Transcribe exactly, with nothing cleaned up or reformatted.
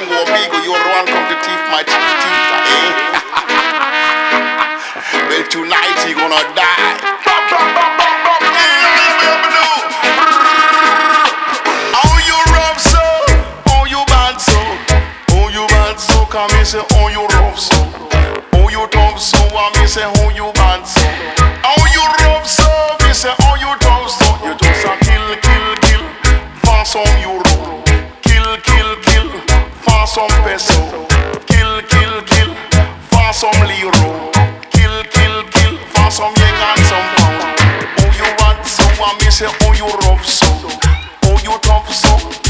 Ringo amigo, you're the one come to thief my teeth, eh? Well, tonight he gonna die. Oh, you rough so, oh, you bad so, oh, you bad so, come and say, oh, you rough so, oh, you tough so, I me say, oh, you bad so, oh, you rough so, me say, oh, you tough so, you just a kill, kill, kill, for some euro, kill, kill, kill, for some peso, kill, kill, kill, for some liro, kill, kill, kill, for some yen and some pound. Oh, you bad so, I me say, oh, you rough so, oh, you tough so.